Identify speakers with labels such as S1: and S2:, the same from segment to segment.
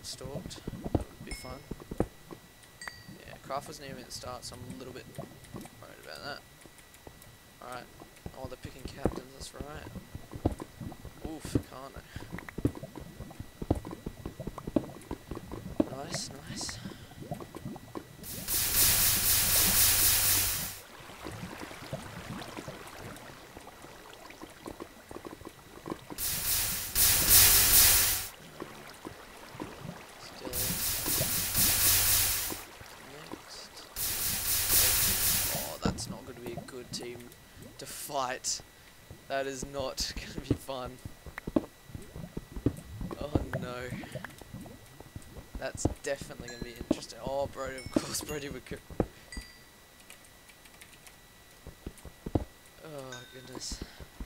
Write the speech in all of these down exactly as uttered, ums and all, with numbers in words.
S1: stalked. That would be fun. Yeah, Craft wasn't even at the start, so I'm a little bit worried about that. Alright. Oh, they're picking captains, that's right. Oof, can't I? Nice, nice. Team to fight. That is not gonna be fun. Oh no. That's definitely gonna be interesting. Oh, Brody, of course, Brody would. Oh goodness.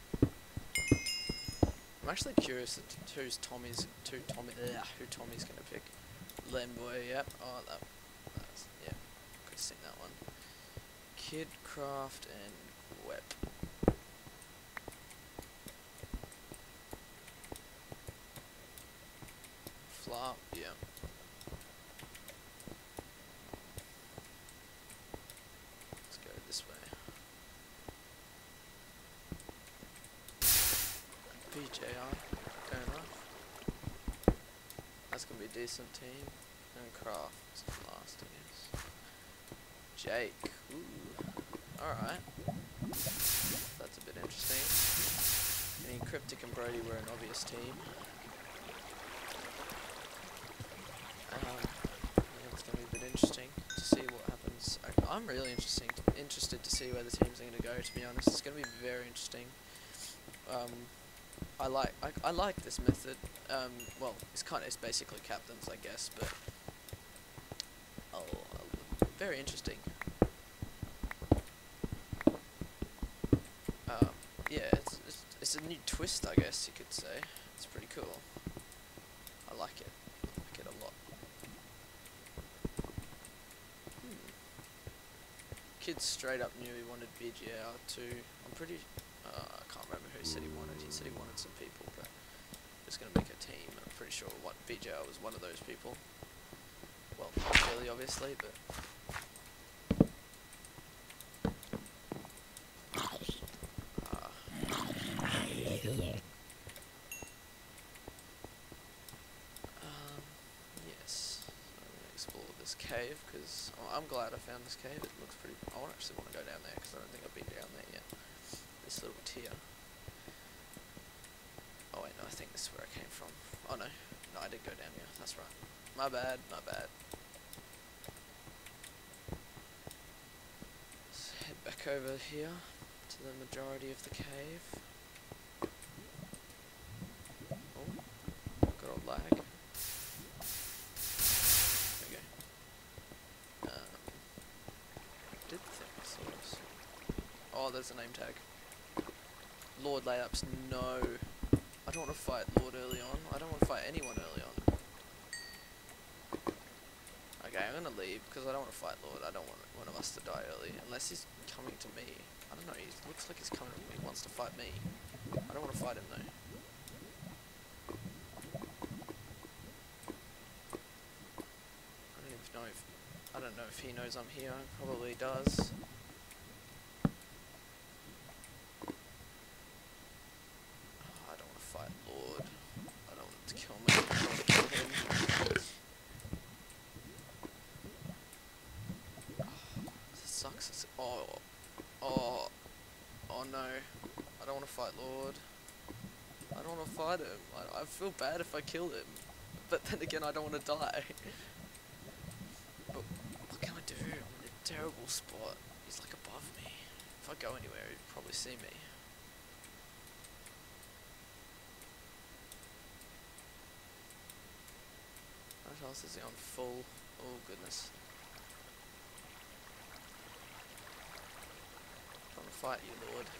S1: I'm actually curious who's Tommy's. Who Tommy? Ugh, who Tommy's gonna pick? Lemboy. Yep. Oh, that. That's, yeah. Could have seen that one. Kid, Craft, and Web. Flop, yeah. Let's go this way. B J R, fair enough. That's gonna be a decent team. And Craft last, I guess. Jake, ooh. Alright. That's a bit interesting. I mean, Cryptic and Brody were an obvious team. Um, yeah, it's going to be a bit interesting to see what happens. I, I'm really interesting, interested to see where the teams are going to go, to be honest. It's going to be very interesting. Um, I like I, I like this method. Um, well, it's kind of, it's basically captains, I guess, but oh, very interesting. Um, yeah, it's, it's it's a new twist, I guess you could say. It's pretty cool. I like it. I like it a lot. Hmm. Kid straight up knew he wanted B G R too. I'm pretty. Uh, I can't remember who said he wanted. He said he wanted some people, but he was going to make a team. I'm pretty sure what B J R was one of those people. Well, not really, obviously, but. Cave, because oh, I'm glad I found this cave. It looks pretty. I actually want to go down there because I don't think I've been down there yet. This little tier. Oh wait, no, I think this is where I came from. Oh no, no, I did go down here. That's right. My bad, my bad. Let's head back over here to the majority of the cave. Oh, good old lag. Oh, there's a name tag. Lord layups, no. I don't want to fight Lord early on. I don't want to fight anyone early on. Okay, I'm gonna leave because I don't want to fight Lord. I don't want one of us to die early. Unless he's coming to me. I don't know, he looks like he's coming to me. He wants to fight me. I don't want to fight him though. I don't even know if... I don't know if he knows I'm here. Probably does. Sucks. Oh, oh, oh no! I don't want to fight Lord. I don't want to fight him. I, I feel bad if I kill him, but then again, I don't want to die. But what can I do? I'm in a terrible spot. He's like above me. If I go anywhere, he'd probably see me. What else is he on full? Oh goodness. Fight you, Lord.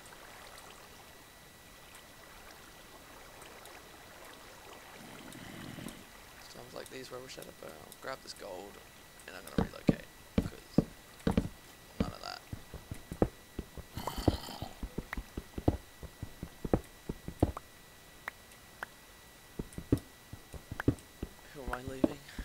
S1: Sounds like these rubber shadow, but I'll grab this gold and I'm gonna relocate because none of that. Who am I leaving?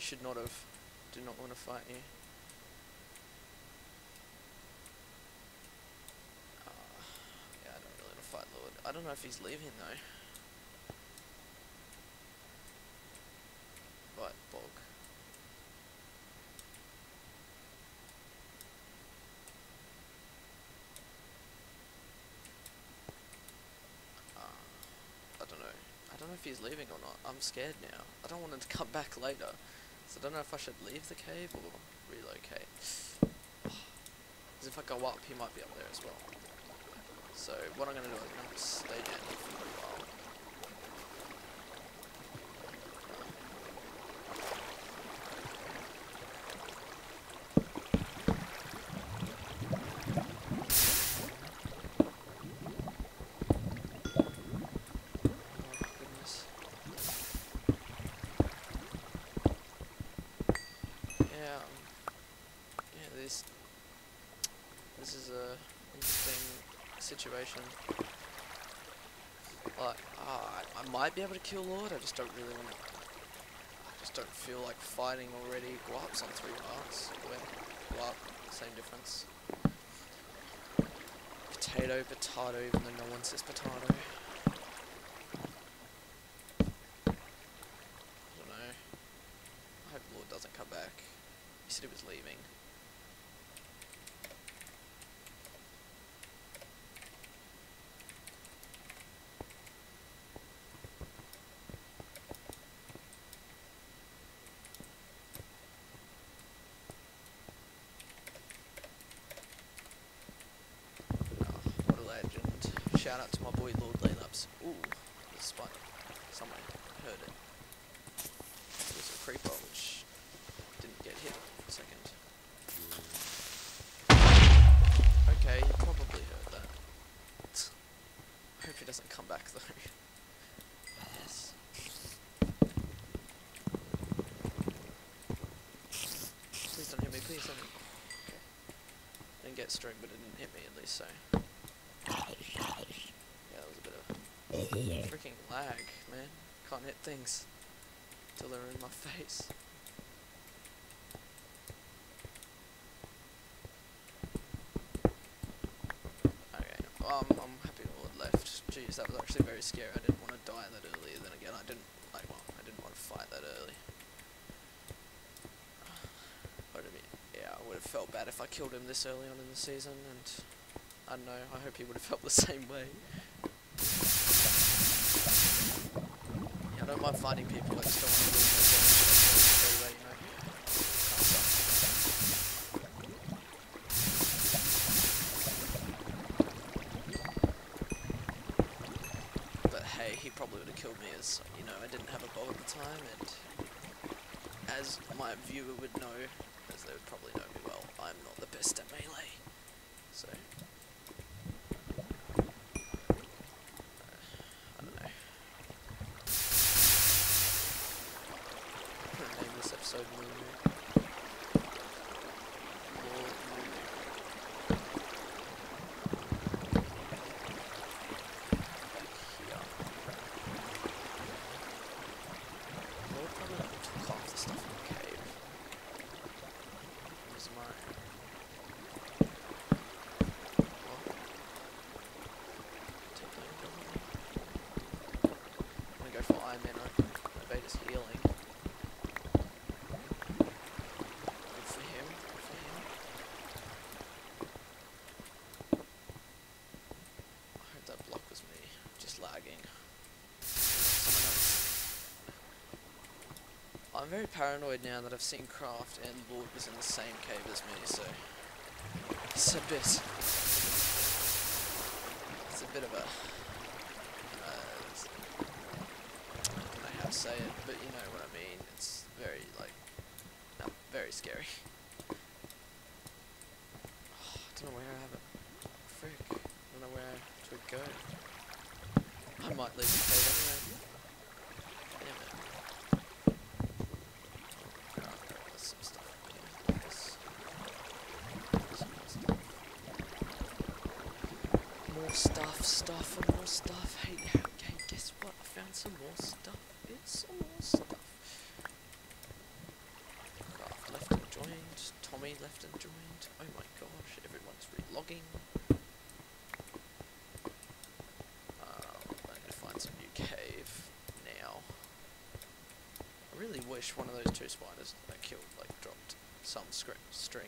S1: should not have. Do not want to fight you. Uh, yeah, I don't really want to fight Lord. I don't know if he's leaving though. Right, Bog. I don't know. I don't know if he's leaving or not. I'm scared now. I don't want him to come back later. So I don't know if I should leave the cave or relocate. Because if I go up, he might be up there as well. So what I'm going to do is I'm going to stay down here for a little while. This is a interesting situation. Like, uh, I, I might be able to kill Lord. I just don't really want to. I just don't feel like fighting already. Guap's on three hearts. When Guap, same difference. Potato, potato, even though no one says potato. I don't know. I hope Lord doesn't come back. He said he was leaving. Shout out to my boy Lord Laylaps. Ooh, there's a spider. Somewhere. I heard it. There's a creeper which didn't get hit for a second. Okay, he probably heard that. I hope he doesn't come back though. Yes. Please don't hit me, please don't hit me. Okay. I didn't get straight, but it didn't hit me at least, so. Yeah, that was a bit of freaking lag, man. Can't hit things till they're in my face. Okay, um, I'm happy Lord left. Jeez, that was actually very scary. I didn't want to die that early. Then again, I didn't like. Well, I didn't want to fight that early. But I mean, yeah, I would have felt bad if I killed him this early on in the season, and. I don't know, I hope he would have felt the same way. Yeah, I don't mind fighting people, I just don't want to lose their damage straight away, you know. But hey, he probably would have killed me as, you know, I didn't have a bow at the time, and as my viewer would know, as they would probably know me well, I'm not the best at melee. So... So Moo Moo. Lord Moo Moo. Yeah. Lord probably like took half the stuff in the cave. Where's mine? What? Take that. I'm gonna go for Iron Man. Evade his healing. I'm very paranoid now that I've seen Craft and Lord was in the same cave as me, so it's a bit, it's a bit of a, uh, I don't know how to say it, but you know what I mean. It's very like, no, very scary. Oh, I don't know where I have it. Frick, I don't know where to go. I might leave the cave anyway. Damn it. Stuff, stuff, and more stuff. Hey, okay, guess what? I found some more stuff. It's some more stuff. me left and joined. Oh my gosh, everyone's re-logging. Um, I need to find some new cave now. I really wish one of those two spiders that I killed, like, dropped some scr string.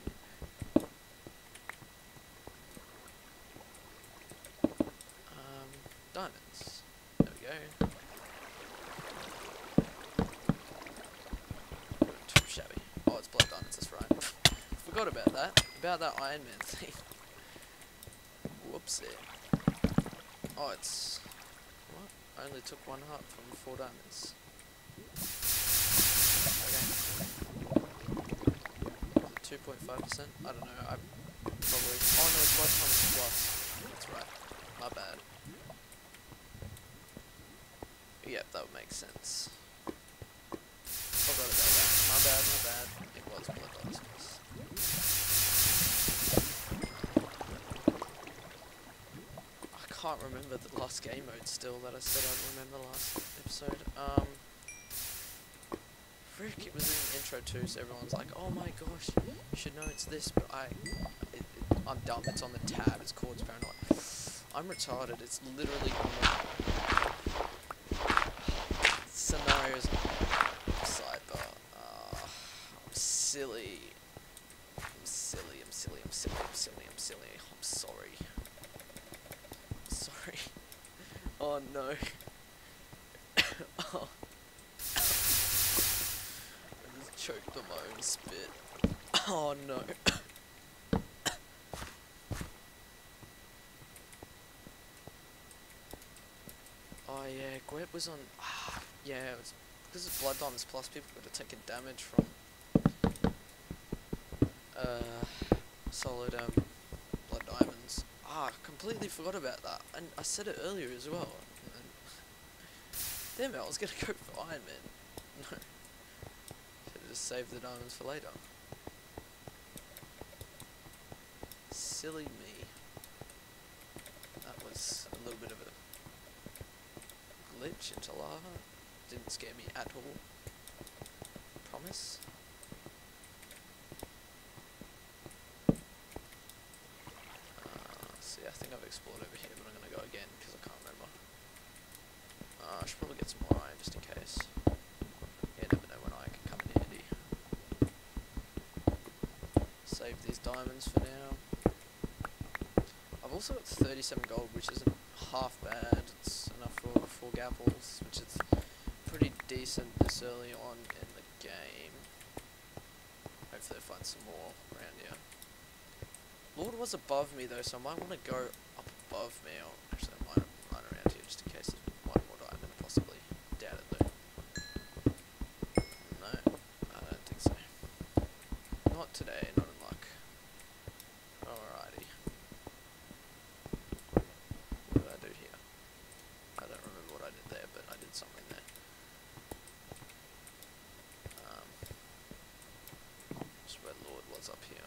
S1: Um, diamonds. There we go. Too shabby. Oh, it's blood diamonds, that's right. Forgot about that. About that Iron Man thing. Whoopsie. Oh, it's... What? I only took one heart from four diamonds. Okay. two point five percent? I don't know. I probably... Oh no, it's blood diamonds plus. That's right. My bad. Yep, that would make sense. Forgot about that. My bad, my bad. It was blood diamonds plus. I can't remember the last game mode still that I said I'd remember last episode. Um, frick, it was in the intro too, so everyone's like, oh my gosh, you should know it's this, but I, it, it, I'm dumb, it's on the tab, it's called Paranoid. I'm retarded, it's literally on the scenarios sidebar. Uh, I'm silly. I'm silly, I'm silly, I'm silly, I'm silly, I'm silly, I'm sorry. Sorry. Oh no. Oh. I just choked on my own spit. Oh no. Oh yeah, Gweb was on... Ah, yeah, it was because of Blood Diamonds Plus, people would have taken damage from uh, solid um, Blood Diamonds. Ah, I completely forgot about that. And I said it earlier as well. And then, damn it, I was gonna go for Iron Man. No. Should have just saved the diamonds for later. Silly me. That was a little bit of a glitch into lava. Didn't scare me at all. Promise. Uh, see, I think I've explored over here, but I'm gonna go again because I can't remember. Uh, I should probably get some more iron just in case. Yeah, never know when iron can come in handy. Save these diamonds for now. I've also got thirty-seven gold, which isn't half bad. It's enough for four gapples, which is pretty decent this early on in the game. Hopefully I find some more around here. Lord was above me though, so I might want to go up above me, or actually I might run around here just in case there's one more diamond, possibly. Doubt it though. No, I don't think so. Not today, not in luck. Alrighty. What did I do here? I don't remember what I did there, but I did something there. Um, just where Lord was up here.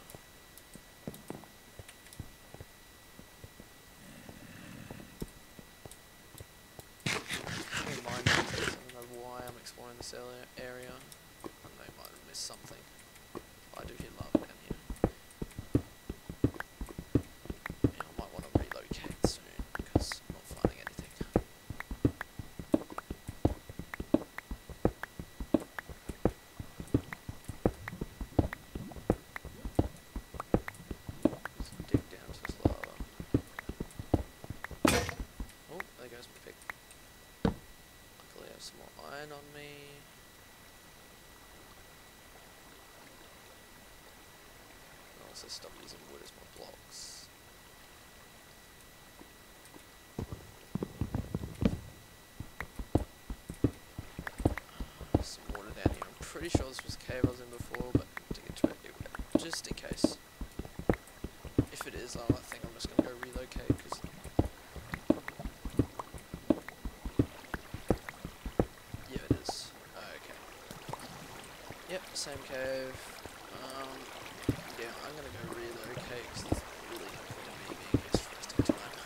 S1: Mind me, I don't know why I'm exploring this area. I don't know, I might have missed something. I do hear lava down here. Yeah, I might want to relocate soon because I'm not finding anything. Just dig down to this lava. Oh, there goes my pick. Luckily I have some more iron on me. I'll also stop using wood as my blocks. Some water down here. I'm pretty sure this was a cave I was in before, but to get to it, it just in case. If it is, I think I'm just going to go relocate, because yeah, it is. Oh, okay. Yep, same cave. Um, yeah, I'm gonna go relocate because there's really no point in me being here wasting time.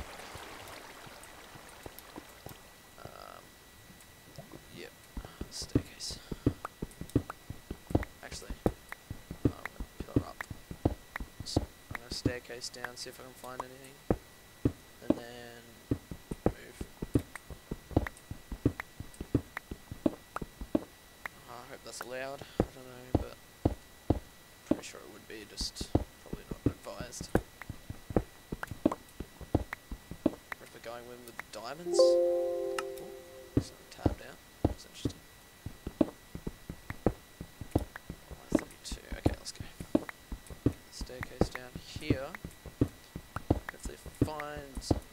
S1: Um, yep, staircase. Actually, I'm gonna pillar up. staircase down, see if I can find anything, and then move. Oh, I hope that's allowed. I don't know, but pretty sure it would be. Just probably not advised. Ripper going in with the diamonds. Oh, there's a tab down. That's interesting. Okay, let's go. Staircase down here. Hopefully find something.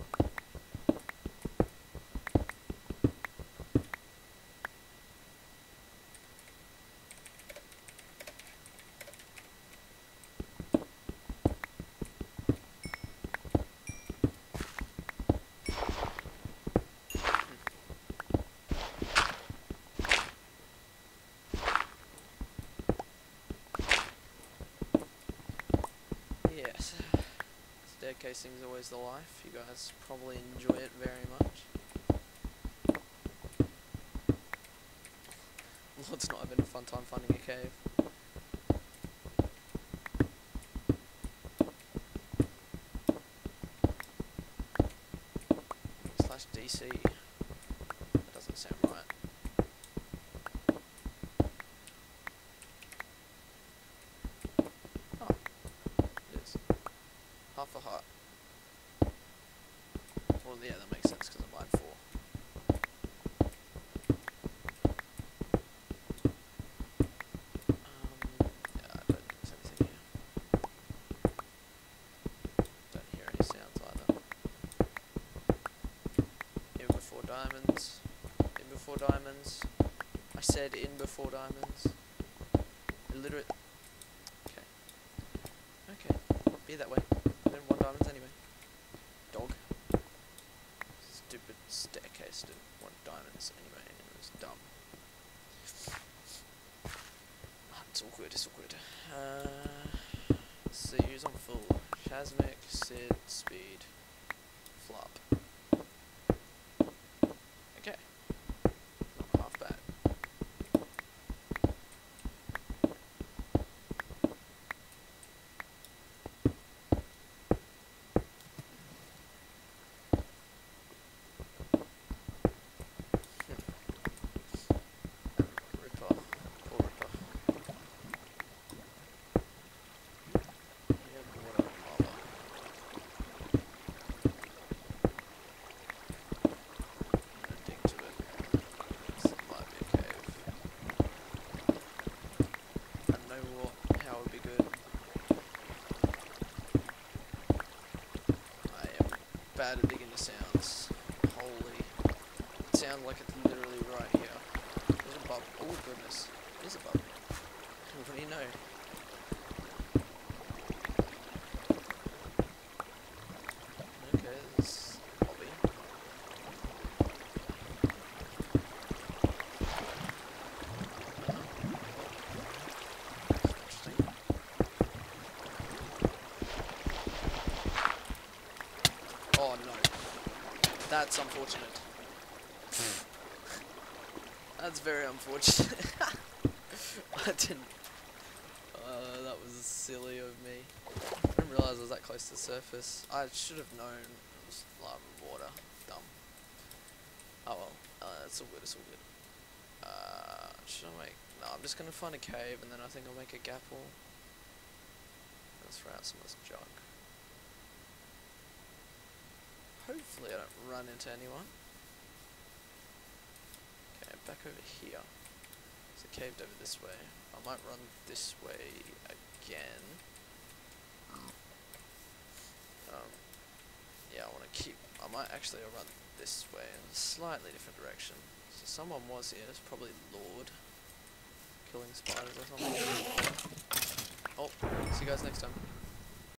S1: Yes, staircasing is always the life. You guys probably enjoy it very much. Lord's not having a fun time finding a cave. Slash D C. That doesn't sound right. Half a heart. Well, yeah, that makes sense because I buying four. Um, yeah, I don't think there's anything here. Don't hear any sounds either. In before diamonds. In before diamonds. I said in before diamonds. Illiterate. Okay. Okay. Be that way. One diamonds anyway. Dog. Stupid staircase didn't want diamonds anyway. It was dumb. Ah, it's all good, it's all good. Uh, let's see who's on full. Shazmic, Sid, Speed, Flop. Okay. Not half bad. Bad at digging the sounds. Holy. It sounds like it's literally right here. There's a bubble. Oh goodness. There's a bubble. What do you know? Okay, there's Bobby. Interesting. Oh no. That's unfortunate. That's very unfortunate. I didn't... Uh, that was silly of me. I didn't realise I was that close to the surface. I should have known it was lava and water. Dumb. Oh well. Uh, it's all good, it's all good. Uh, should I make... No, I'm just going to find a cave and then I think I'll make a gapple. Let's throw out some of this junk. Hopefully I don't run into anyone. Okay, back over here. There's a cave over this way. I might run this way again. Um, yeah, I want to keep... I might actually run this way in a slightly different direction. So someone was here. It's probably Lord. Killing spiders or something. Oh, see you guys next time.